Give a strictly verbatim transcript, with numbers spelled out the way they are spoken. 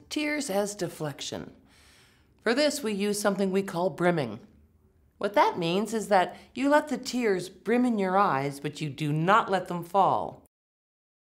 Tears as deflection. For this, we use something we call brimming. What that means is that you let the tears brim in your eyes, but you do not let them fall.